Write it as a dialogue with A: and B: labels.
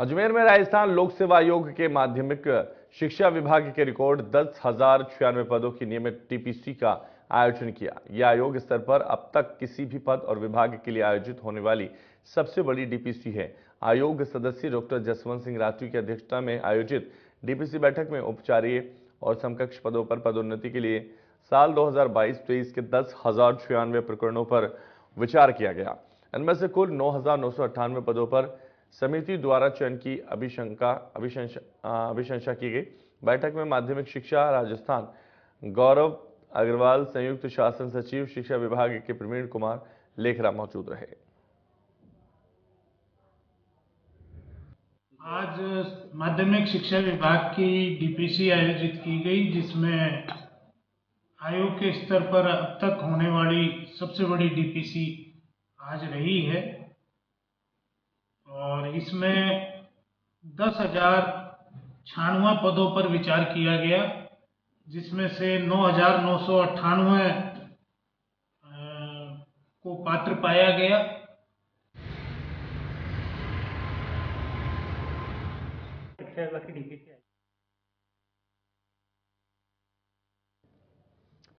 A: अजमेर में राजस्थान लोक सेवा आयोग के माध्यमिक शिक्षा विभाग के रिकॉर्ड 10,096 पदों की नियमित टीपीसी का आयोजन किया। यह आयोग स्तर पर अब तक किसी भी पद और विभाग के लिए आयोजित होने वाली सबसे बड़ी डीपीसी है। आयोग सदस्य डॉक्टर जसवंत सिंह राठी की अध्यक्षता में आयोजित डीपीसी बैठक में उपचार्य और समकक्ष पदों पर पदोन्नति के लिए साल 2022-23 के 10,096 प्रकरणों पर विचार किया गया। इनमें से कुल 9,998 पदों पर समिति द्वारा चयन की अभिशंसा की गई। बैठक में माध्यमिक शिक्षा राजस्थान गौरव अग्रवाल, संयुक्त शासन सचिव शिक्षा विभाग के प्रवीण कुमार लेखरा मौजूद रहे।
B: आज माध्यमिक शिक्षा विभाग की डीपीसी आयोजित की गई, जिसमें आयोग के स्तर पर अब तक होने वाली सबसे बड़ी डीपीसी आज रही है और इसमें 10,096 पदों पर विचार किया गया, जिसमें से 9,998 को पात्र पाया गया।
C: शिक्षा विभाग की डीपीसी